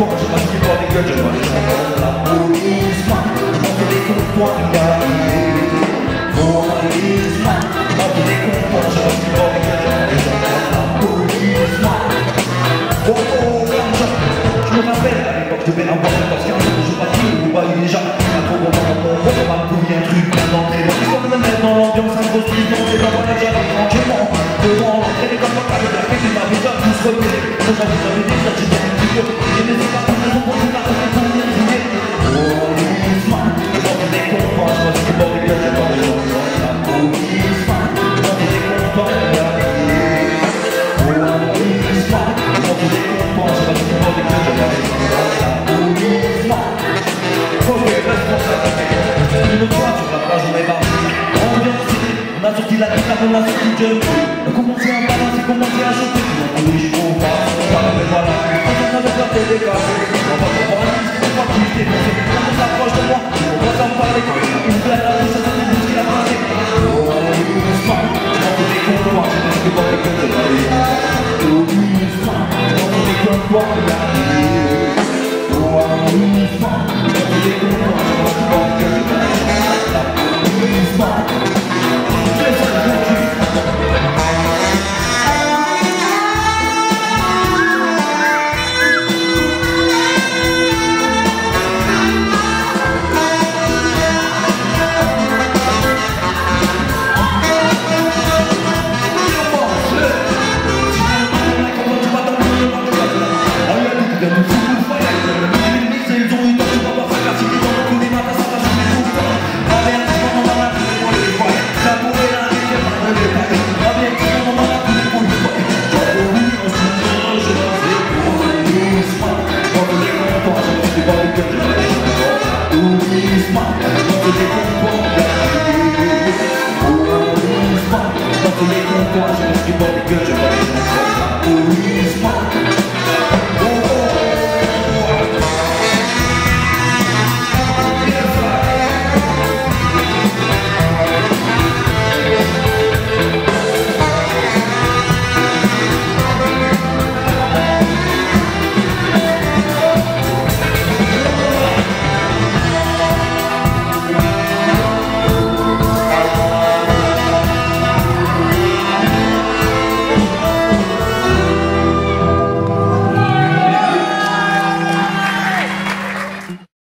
comptoirs, je passe pas des gueules, je vois les gens dans la police. Entre les comptoirs, il y a policeman. Entre les comptoirs, je passe pas des gueules, je vois les gens dans la police. Oh oh, ganja. Je me rappelle à l'époque, je devais avoir 14-15 ans, je partais au bail déjà. Un trop bon moment, on m'a prouvé un truc bien d'entrée. Donc, on me met dans l'ambiance, un gros style, donc les gens j'arrive tranquillement. Devant l'entrée, les copains avec la fête, ils m'avaient déjà tous repéré. Moi j'avais déjà j'étais un petit peu. Je n'étais pas pour raison pour une arme, pour venir jouer. Policeman, dans des comptoirs, je vois ce que bon, les gars, j'ai pas besoin de la policeman. Dans des comptoirs, il y a policeman. Dans des comptoirs, je vois ce que bon, les gars, j'ai pas besoin de la policeman. Ok, responsable. Une fois sur la plage, on est parti. On a sorti la guitare, on a sorti le jump. On a commencé à balancer, commencé à chanter. On dit je comprends, mais voilà. On avait pas fait des cafés. On va comprendre, on va plus défoncer. On s'approche de moi, on va s'en parler. Une blague à tout, ça c'est tout ce qu'il a passé. Oh, doucement, dans tous les comptoirs, je pense que dans les gueules, je vais aller. Oh, doucement, dans tous les comptoirs, il y a oh, doucement, dans tous les comptoirs, je pense que dans les gueules, je vais aller. Doucement. Dans tous les comptoirs, je pense que bon, les gueules, je vois